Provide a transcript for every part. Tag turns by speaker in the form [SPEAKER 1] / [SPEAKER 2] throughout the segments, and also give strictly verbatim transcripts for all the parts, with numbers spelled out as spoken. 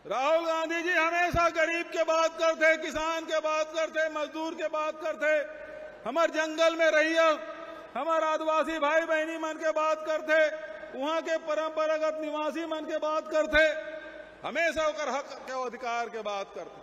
[SPEAKER 1] राहुल गांधी जी हमेशा गरीब के बात करते, किसान के बात करते, मजदूर के बात करते, हमार जंगल में रहिए हमार आदिवासी भाई बहनी मन के बात करते, वहां के परंपरागत निवासी मन के बात करते, हमेशा होकर हक के अधिकार के बात करते।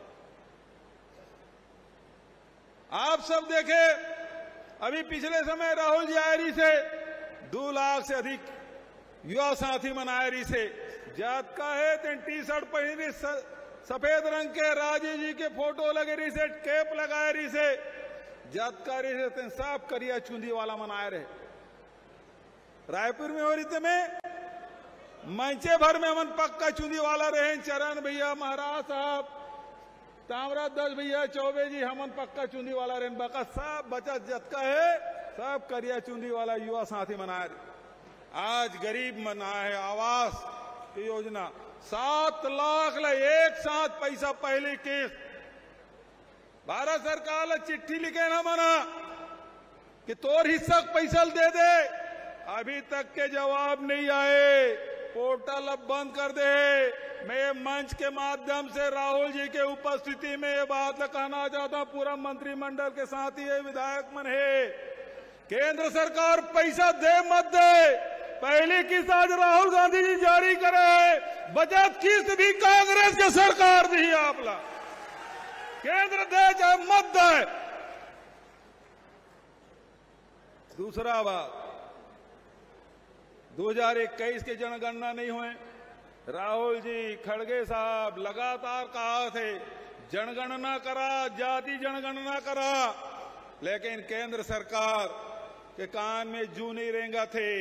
[SPEAKER 1] आप सब देखे अभी पिछले समय राहुल जी आयरी से दो लाख से अधिक युवा साथी मनायरी से जात का है तेन टी शर्ट पहनी सफेद रंग के राजे जी के फोटो लगे रही से कैप लगाए रही से जातकारी से तेन साफ करिया चूंदी वाला मनाए रहे। रायपुर में हो रही में मंचे भर में मन पक्का चूंदी वाला रहे, चरण भैया महाराज साहब तामराज दस भैया चौबे जी हमन पक्का चूंदी वाला रहे, बका सब बचत जतका है सब करिया चूंदी वाला युवा साथी मनाए रहे। आज गरीब मना है आवास की योजना सात लाख ला एक साथ पैसा पहले किस्त भारत सरकार ला चिट्ठी लिखे ना मना कि तोर हिस्सा पैसा दे दे, अभी तक के जवाब नहीं आए, पोर्टल अब बंद कर दे। मैं मंच के माध्यम से राहुल जी के उपस्थिति में ये बात कहना चाहता हूं, पूरा मंत्रिमंडल के साथ ही विधायक मन है, केंद्र सरकार पैसा दे मत दे, पहली किस्त आज राहुल गांधी जी जारी करे, बचत किस्त भी कांग्रेस की सरकार दी आपला, केंद्र दे चाहे मत दे। दूसरा बात, दो हज़ार इक्कीस के जनगणना नहीं हुए, राहुल जी खड़गे साहब लगातार कहा थे जनगणना करा, जाति जनगणना करा, लेकिन केंद्र सरकार के कान में जू नहीं रेंगा थे।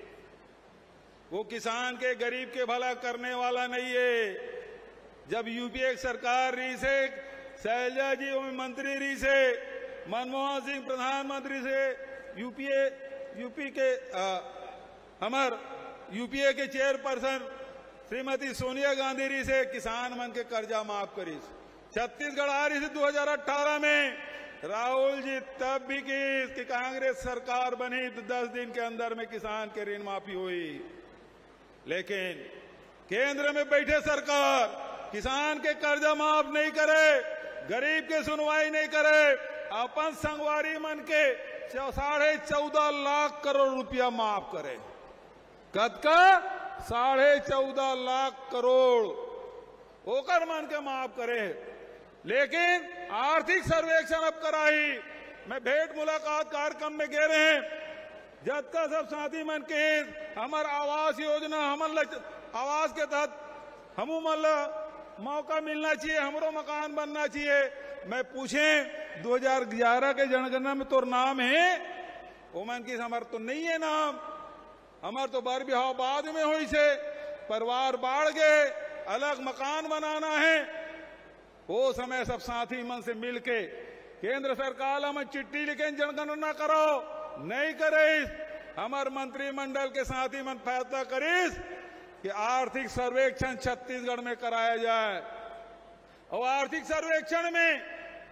[SPEAKER 1] वो किसान के गरीब के भला करने वाला नहीं है। जब यूपीए सरकार रही से शैलजा जी मंत्री रही से, मनमोहन सिंह प्रधानमंत्री से, यूपीए यूपी के हमार यूपीए के चेयरपर्सन श्रीमती सोनिया गांधी जी से किसान मन के कर्जा माफ करी। छत्तीसगढ़ आ रही थी दो हज़ार अठारह में, राहुल जी तब भी की कि कांग्रेस सरकार बनी तो दस दिन के अंदर में किसान के ऋण माफी हुई, लेकिन केंद्र में बैठे सरकार किसान के कर्जा माफ नहीं करे, गरीब के सुनवाई नहीं करे, अपन संगवारी मन के साढ़े चौदह लाख करोड़ रुपया माफ करे। कद का साढ़े चौदह लाख करोड़ होकर मन के माफ करे, लेकिन आर्थिक सर्वेक्षण अब कराई। मैं भेंट मुलाकात कार्यक्रम में गए रहे, जब का सब साथी मन के हमार आवास योजना हमन आवास के तहत हमू मन मौका मिलना चाहिए, हमरो मकान बनना चाहिए। मैं पूछे दो हज़ार ग्यारह के जनगणना में तोर नाम है, वो मन की हमार तो नहीं है नाम, हमार तो बार बिहाव बाद में हुई से, परिवार बाढ़ गए, अलग मकान बनाना है। वो समय सब साथी मन से मिलके केंद्र सरकार हमें चिट्ठी लिखे जनगणना करो, नहीं करीस, हमार मंत्रिमंडल के साथी मन फैसला करीस कि आर्थिक सर्वेक्षण छत्तीसगढ़ में कराया जाए। और आर्थिक सर्वेक्षण में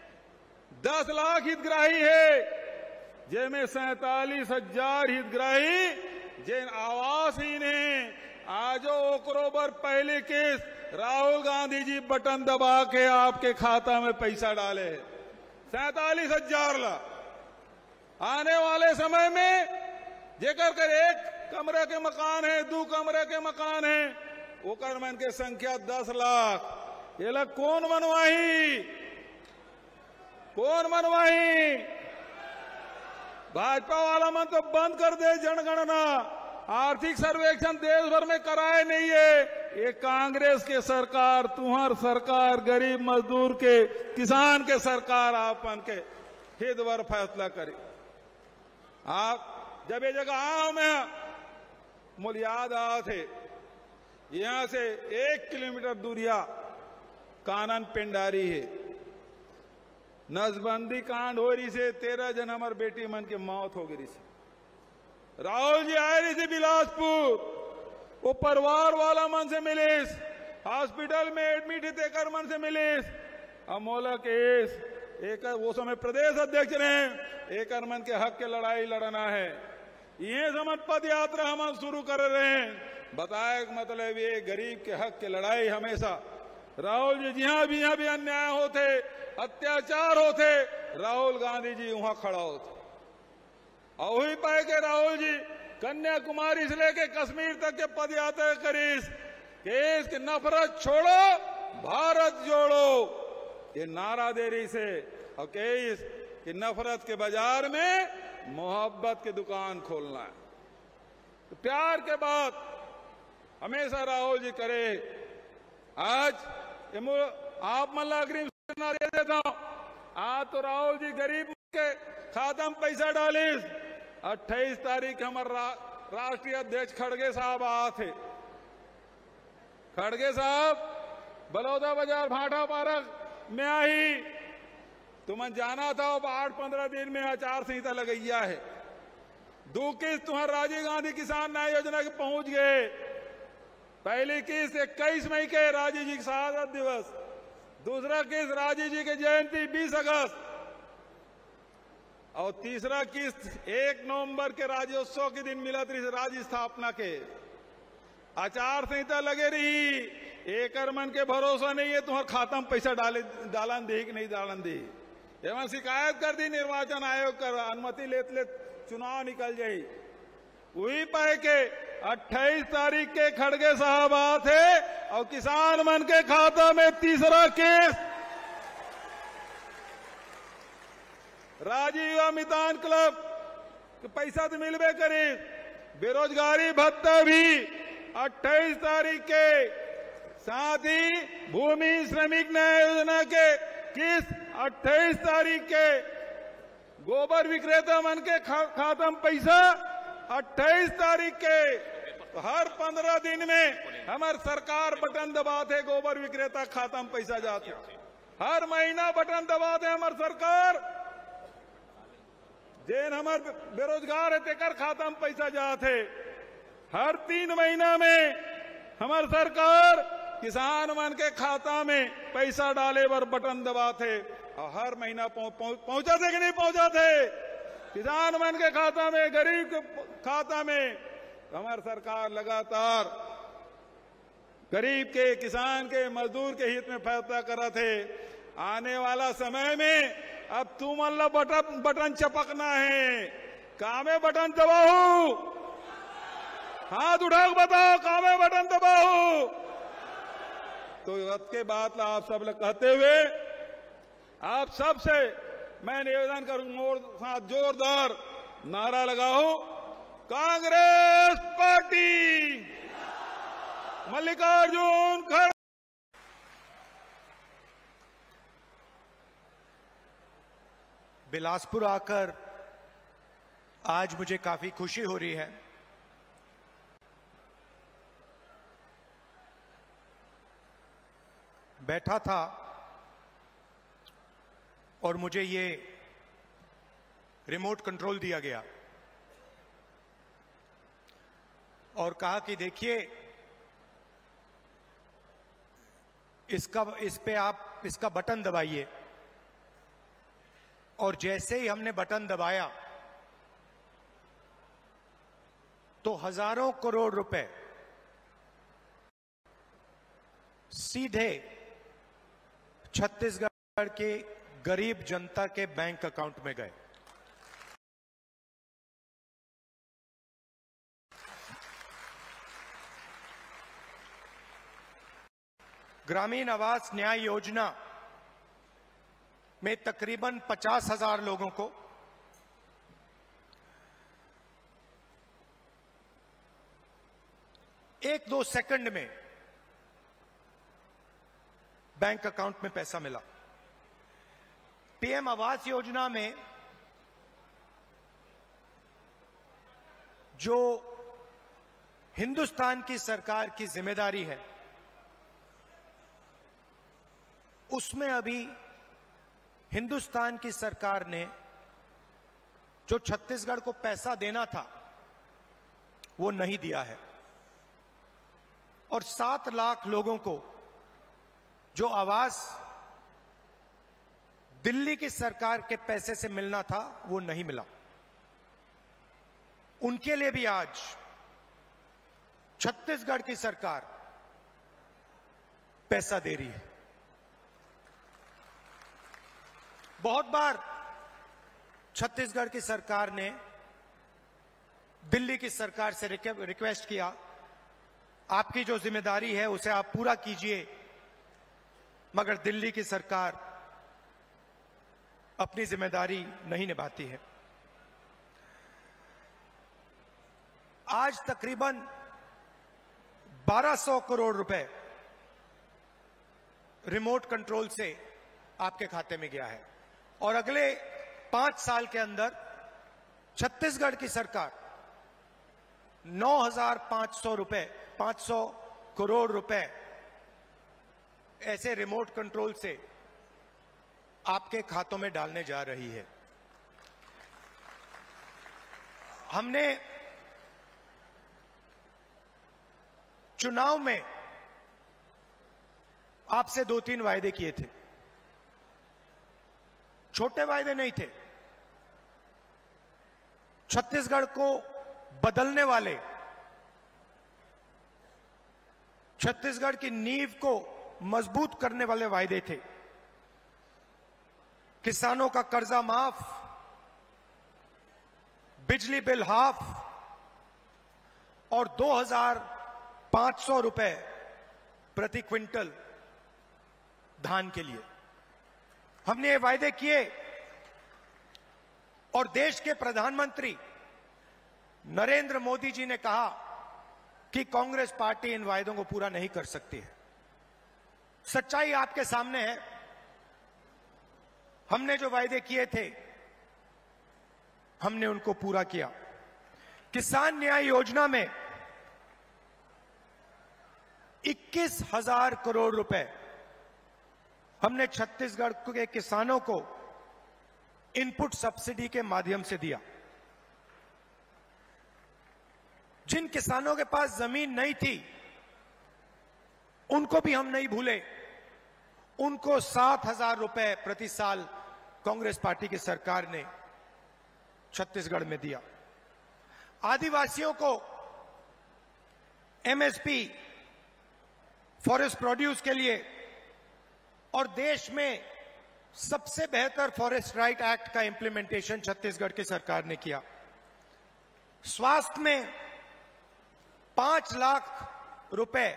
[SPEAKER 1] दस लाख हितग्राही है, जिनमें सैतालीस हजार हितग्राही जिन आवासहीन है, आजो ओकरोबर पहले किस्त राहुल गांधी जी बटन दबा के आपके खाता में पैसा डाले, सैतालीस हजार ला। आने वाले समय में जेकर कर एक कमरे के मकान है, दो कमरे के मकान है, ओकर मन के संख्या दस लाख। ये लोग कौन बनवाही, कौन बनवाही? भाजपा वाला मन तो बंद कर दे जनगणना, आर्थिक सर्वेक्षण देश भर में कराए नहीं है। ये कांग्रेस के सरकार, तुम्हार सरकार, गरीब मजदूर के किसान के सरकार आपन के हित भर फैसला करे। आप जब ये जगह आओ, मैं मुझे याद आ थे, यहां से एक किलोमीटर दूरिया कानन पिंडारी है, नसबंदी कांड हो रही से तेरह जन हमार बेटी मन के मौत हो गई से। राहुल जी आए रही थी बिलासपुर, वो परिवार वाला मन से मिलिस, हॉस्पिटल में एडमिट देकर मन से मिलिस, अमोला केस एक वो समय प्रदेश अध्यक्ष रहे, एक मन के हक के लड़ाई लड़ना है, ये समझ पद यात्रा हम शुरू कर रहे हैं। बताए मतलब ये गरीब के हक के लड़ाई हमेशा राहुल जी जहां भी यहां भी अन्याय होते, अत्याचार होते, राहुल गांधी जी वहां खड़ा होते। और वही पाए के राहुल जी कन्याकुमारी से लेके कश्मीर तक के पद यात्रा करीस केस की नफरत छोड़ो भारत जोड़ो ये नारा दे रही से, और केस कि नफरत के बाजार में मोहब्बत की दुकान खोलना है। तो प्यार के बात हमेशा राहुल जी करे। आज आप मला अग्रिम सूचना दे देता हूं, आज तो राहुल जी गरीब के खाता में पैसा डालिस। अट्ठाईस तारीख हमारे रा, राष्ट्रीय अध्यक्ष खड़गे साहब आए थे। खड़गे साहब बलौदा बाजार भाटा पार्क में आई, तुम्हें जाना था। अब आठ पंद्रह दिन में आचार संहिता लगैया है। दो किस्त तुम्हारे राजीव गांधी किसान न्याय योजना के पहुंच गए। पहली किस्त इक्कीस मई के राजीव जी का शहादत दिवस, दूसरा किस्त राजीव जी की जयंती बीस अगस्त, और तीसरा किस्त एक नवंबर के राज्योत्सव के दिन मिला थी राज्य स्थापना के। आचार संहिता लगे रही, एक मन के भरोसा नहीं है तुम्हारे खाता में पैसा डाले डालन दे कि नहीं डालन दे। एवं शिकायत कर दी निर्वाचन आयोग कर, अनुमति लेते ले चुनाव निकल जाये। वही पाए के अट्ठाईस तारीख के खड़गे साहब आए थे और किसान मन के खाता में तीसरा केस राजीव मितान क्लब के पैसा तो मिलबे करे। बेरोजगारी भत्ता भी अट्ठाईस तारीख के, साथ ही भूमि श्रमिक न्याय योजना के किस्त अट्ठाईस तारीख के, गोबर विक्रेता मन के खाता में पैसा अट्ठाईस तारीख के। तो हर पंद्रह दिन में हमार सरकार बटन दबाते, गोबर विक्रेता खाता में पैसा जाते। हर महीना बटन दबाते हमार सरकार, जेन हमार बेरोजगार है तेकर खाता में पैसा जाते। हर तीन महीना में हमार सरकार किसान मन के खाता में पैसा डाले पर बटन दबाते, और हर महीना पहुंचा थे कि नहीं पहुंचा थे किसान मन के खाता में, गरीब के खाता में। हमारी सरकार लगातार गरीब के, किसान के, मजदूर के हित में फैसला करा थे। आने वाला समय में अब तुम अल्लाह बटन बटन चपकना है। कामे बटन दबाओ, हाथ उठाओ बताओ कामे बटन दबाओ। तो रथ के बात आप सब लोग कहते हुए आप सबसे मैं निवेदन करूंगा और साथ जोरदार नारा लगाओ, कांग्रेस पार्टी मल्लिकार्जुन खड़गे।
[SPEAKER 2] बिलासपुर आकर आज मुझे काफी खुशी हो रही है। बैठा था और मुझे ये रिमोट कंट्रोल दिया गया और कहा कि देखिए इसका इस पे आप इसका बटन दबाइए। और जैसे ही हमने बटन दबाया तो हजारों करोड़ रुपए सीधे छत्तीसगढ़ के गरीब जनता के बैंक अकाउंट में गए। ग्रामीण आवास न्याय योजना में तकरीबन पचास हजार लोगों को एक दो सेकंड में बैंक अकाउंट में पैसा मिला। पीएम आवास योजना में जो हिंदुस्तान की सरकार की जिम्मेदारी है उसमें अभी हिंदुस्तान की सरकार ने जो छत्तीसगढ़ को पैसा देना था वो नहीं दिया है। और सात लाख लोगों को जो आवास दिल्ली की सरकार के पैसे से मिलना था वो नहीं मिला। उनके लिए भी आज छत्तीसगढ़ की सरकार पैसा दे रही है। बहुत बार छत्तीसगढ़ की सरकार ने दिल्ली की सरकार से रिक्वेस्ट किया, आपकी जो जिम्मेदारी है उसे आप पूरा कीजिए, मगर दिल्ली की सरकार अपनी जिम्मेदारी नहीं निभाती है। आज तकरीबन बारह सौ करोड़ रुपए रिमोट कंट्रोल से आपके खाते में गया है और अगले पांच साल के अंदर छत्तीसगढ़ की सरकार नौ हजार पांच सौ रुपए पांच सौ करोड़ रुपए ऐसे रिमोट कंट्रोल से आपके खातों में डालने जा रही है। हमने चुनाव में आपसे दो तीन वायदे किए थे, छोटे वायदे नहीं थे, छत्तीसगढ़ को बदलने वाले, छत्तीसगढ़ की नींव को मजबूत करने वाले वायदे थे। किसानों का कर्जा माफ, बिजली बिल हाफ और दो हजार पांच सौ रुपए प्रति क्विंटल धान के लिए हमने ये वायदे किए और देश के प्रधानमंत्री नरेंद्र मोदी जी ने कहा कि कांग्रेस पार्टी इन वायदों को पूरा नहीं कर सकती है। सच्चाई आपके सामने है। हमने जो वायदे किए थे हमने उनको पूरा किया। किसान न्याय योजना में इक्कीस हजार करोड़ रुपए हमने छत्तीसगढ़ के किसानों को इनपुट सब्सिडी के माध्यम से दिया। जिन किसानों के पास जमीन नहीं थी उनको भी हम नहीं भूले, उनको सात हजार रुपए प्रति साल कांग्रेस पार्टी की सरकार ने छत्तीसगढ़ में दिया। आदिवासियों को एमएसपी फॉरेस्ट प्रोड्यूस के लिए और देश में सबसे बेहतर फॉरेस्ट राइट एक्ट का इंप्लीमेंटेशन छत्तीसगढ़ की सरकार ने किया। स्वास्थ्य में पांच लाख रुपए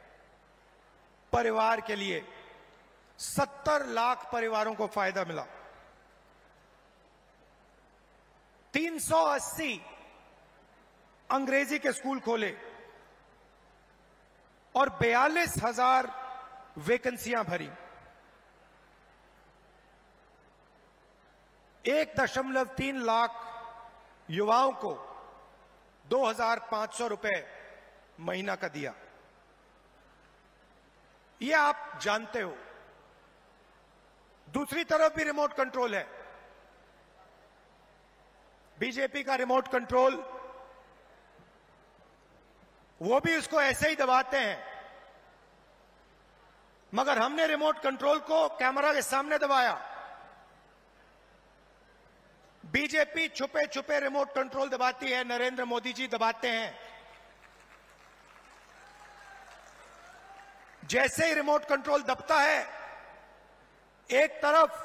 [SPEAKER 2] परिवार के लिए सत्तर लाख परिवारों को फायदा मिला। तीन सौ अस्सी अंग्रेजी के स्कूल खोले और बयालीस हजार वैकेंसियां भरी। एक दशमलव तीन लाख युवाओं को दो हजार पांच सौ रुपए महीना का दिया। ये आप जानते हो। दूसरी तरफ भी रिमोट कंट्रोल है। बीजेपी का रिमोट कंट्रोल, वो भी उसको ऐसे ही दबाते हैं, मगर हमने रिमोट कंट्रोल को कैमरा के सामने दबाया। बीजेपी छुपे छुपे रिमोट कंट्रोल दबाती है, नरेंद्र मोदी जी दबाते हैं। जैसे ही रिमोट कंट्रोल दबता है, एक तरफ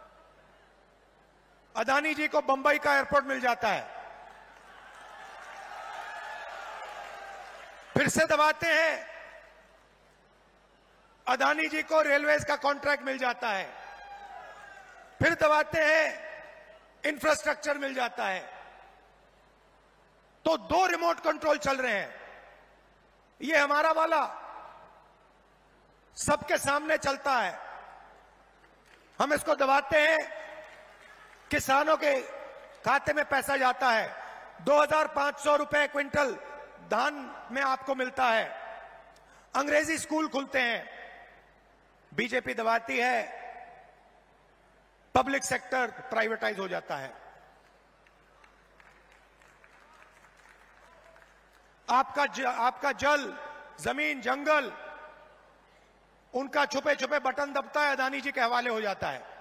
[SPEAKER 2] अदानी जी को बंबई का एयरपोर्ट मिल जाता है, फिर से दबाते हैं, अदानी जी को रेलवेज का कॉन्ट्रैक्ट मिल जाता है, फिर दबाते हैं, इंफ्रास्ट्रक्चर मिल जाता है। तो दो रिमोट कंट्रोल चल रहे हैं। ये हमारा वाला सबके सामने चलता है। हम इसको दबाते हैं, किसानों के खाते में पैसा जाता है। दो हजार पांच सौ रुपए क्विंटल धान में आपको मिलता है। अंग्रेजी स्कूल खुलते हैं, बीजेपी दबाती है, पब्लिक सेक्टर प्राइवेटाइज हो जाता है। आपका ज, आपका जल, जमीन, जंगल, उनका छुपे छुपे बटन दबता है, अदानी जी के हवाले हो जाता है।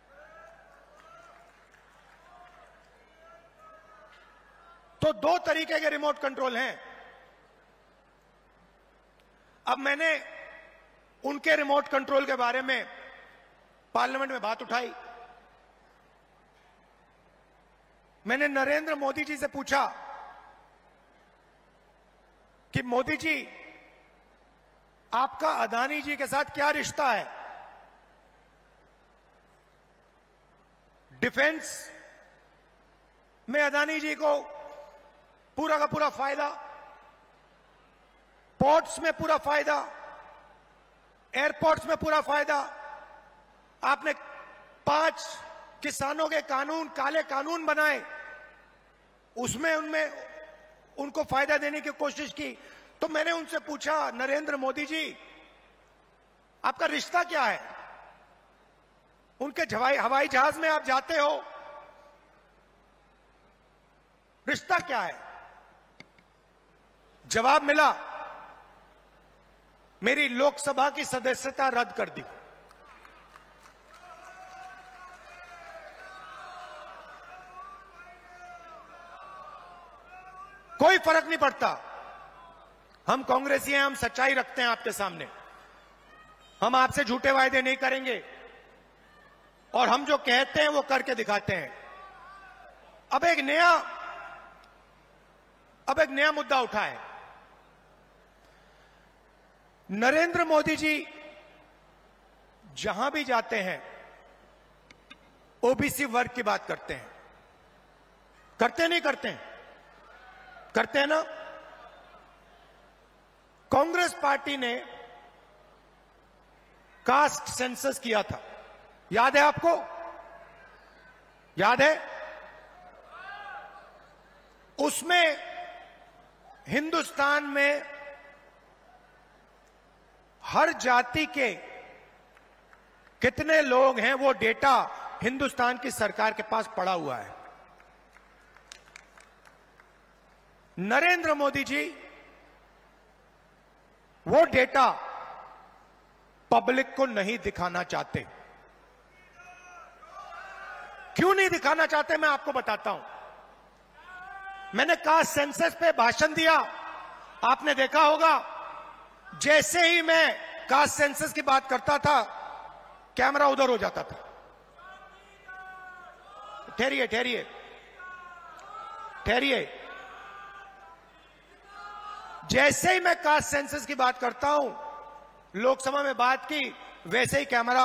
[SPEAKER 2] तो दो तरीके के रिमोट कंट्रोल हैं। अब मैंने उनके रिमोट कंट्रोल के बारे में पार्लियामेंट में बात उठाई। मैंने नरेंद्र मोदी जी से पूछा कि मोदी जी, आपका अदानी जी के साथ क्या रिश्ता है? डिफेंस में अदानी जी को पूरा का पूरा फायदा, पोर्ट्स में पूरा फायदा, एयरपोर्ट्स में पूरा फायदा। आपने पांच किसानों के कानून, काले कानून बनाए, उसमें उनमें उनको फायदा देने की कोशिश की। तो मैंने उनसे पूछा, नरेंद्र मोदी जी, आपका रिश्ता क्या है? उनके हवाई जहाज में आप जाते हो, रिश्ता क्या है? जवाब मिला, मेरी लोकसभा की सदस्यता रद्द कर दी। कोई फर्क नहीं पड़ता, हम कांग्रेसी हैं, हम सच्चाई रखते हैं आपके सामने, हम आपसे झूठे वायदे नहीं करेंगे और हम जो कहते हैं वो करके दिखाते हैं। अब एक नया अब एक नया मुद्दा उठा है। नरेंद्र मोदी जी जहां भी जाते हैं ओबीसी वर्ग की बात करते हैं। करते नहीं करते हैं? करते हैं ना। कांग्रेस पार्टी ने कास्ट सेंसस किया था, याद है आपको? याद है? उसमें हिंदुस्तान में हर जाति के कितने लोग हैं वो डेटा हिंदुस्तान की सरकार के पास पड़ा हुआ है। नरेंद्र मोदी जी वो डेटा पब्लिक को नहीं दिखाना चाहते। क्यों नहीं दिखाना चाहते, मैं आपको बताता हूं। मैंने कास्ट सेंसस पे भाषण दिया, आपने देखा होगा, जैसे ही मैं कास्ट सेंसस की बात करता था कैमरा उधर हो जाता था। ठहरिए ठहरिए ठहरिए जैसे ही मैं कास्ट सेंसस की बात करता हूं, लोकसभा में बात की, वैसे ही कैमरा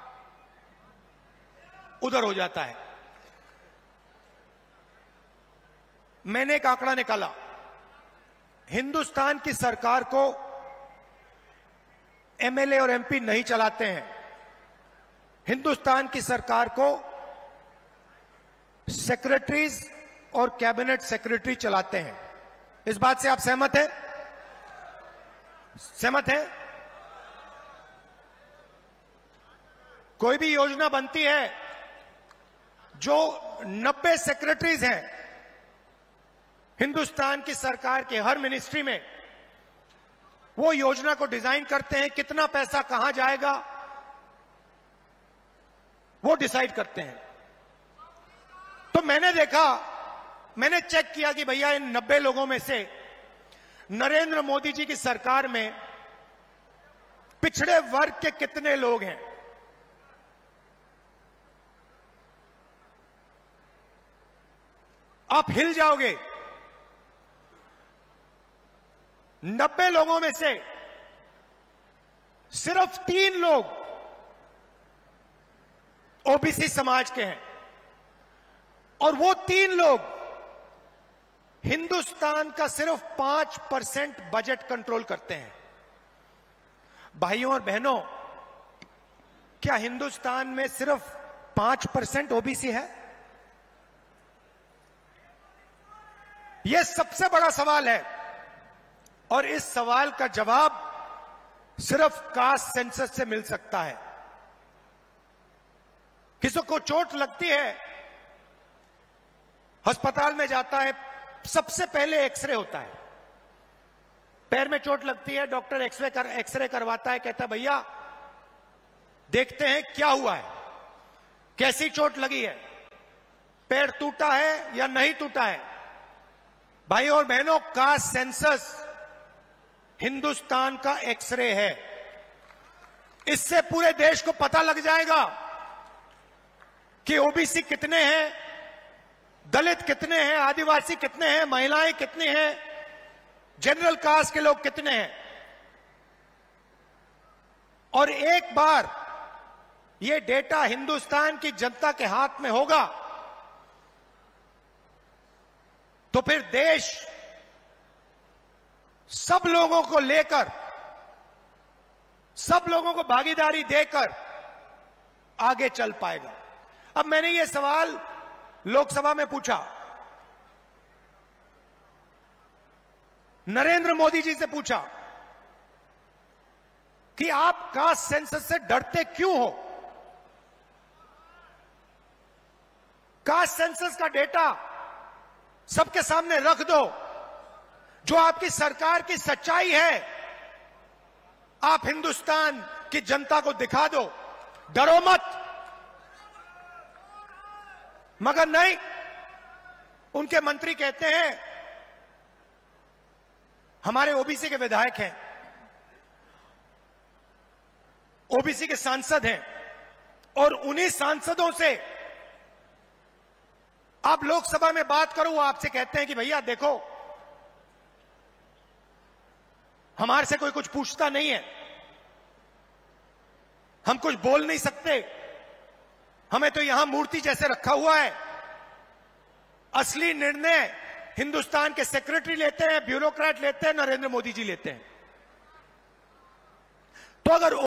[SPEAKER 2] उधर हो जाता है। मैंने एक आंकड़ा निकाला, हिंदुस्तान की सरकार को एमएलए और एमपी नहीं चलाते हैं, हिंदुस्तान की सरकार को सेक्रेटरीज और कैबिनेट सेक्रेटरी चलाते हैं। इस बात से आप सहमत हैं? सहमत हैं? कोई भी योजना बनती है, जो नब्बे सेक्रेटरीज हैं हिंदुस्तान की सरकार के हर मिनिस्ट्री में, वो योजना को डिजाइन करते हैं, कितना पैसा कहां जाएगा वो डिसाइड करते हैं। तो मैंने देखा, मैंने चेक किया कि भैया इन नब्बे लोगों में से नरेंद्र मोदी जी की सरकार में पिछड़े वर्ग के कितने लोग हैं। आप हिल जाओगे। नब्बे लोगों में से सिर्फ तीन लोग ओबीसी समाज के हैं, और वो तीन लोग हिंदुस्तान का सिर्फ पांच परसेंट बजट कंट्रोल करते हैं। भाइयों और बहनों, क्या हिंदुस्तान में सिर्फ पांच परसेंट ओबीसी है? यह सबसे बड़ा सवाल है, और इस सवाल का जवाब सिर्फ कास्ट सेंसस से मिल सकता है। किसी को चोट लगती है, अस्पताल में जाता है, सबसे पहले एक्सरे होता है। पैर में चोट लगती है, डॉक्टर एक्सरे कर एक्सरे करवाता है, कहता है भैया देखते हैं क्या हुआ है, कैसी चोट लगी है, पैर टूटा है या नहीं टूटा है। भाइयों और बहनों, कास्ट सेंसस हिंदुस्तान का एक्सरे है। इससे पूरे देश को पता लग जाएगा कि ओबीसी कितने हैं, दलित कितने हैं, आदिवासी कितने हैं, महिलाएं कितनी हैं, जनरल कास्ट के लोग कितने हैं। और एक बार ये डेटा हिंदुस्तान की जनता के हाथ में होगा तो फिर देश सब लोगों को लेकर, सब लोगों को भागीदारी देकर आगे चल पाएगा। अब मैंने ये सवाल लोकसभा में पूछा, नरेंद्र मोदी जी से पूछा कि आप कास्ट सेंसस से डरते क्यों हो? कास्ट सेंसस का डेटा सबके सामने रख दो, जो आपकी सरकार की सच्चाई है आप हिंदुस्तान की जनता को दिखा दो, डरो मत। मगर नहीं, उनके मंत्री कहते हैं हमारे ओबीसी के विधायक हैं, ओबीसी के सांसद हैं, और उन्हीं सांसदों से आप लोकसभा में बात करो, वो आपसे कहते हैं कि भैया देखो हमारे से कोई कुछ पूछता नहीं है, हम कुछ बोल नहीं सकते, हमें तो यहां मूर्ति जैसे रखा हुआ है। असली निर्णय हिंदुस्तान के सेक्रेटरी लेते हैं, ब्यूरोक्रेट लेते हैं, नरेंद्र मोदी जी लेते हैं। तो अगर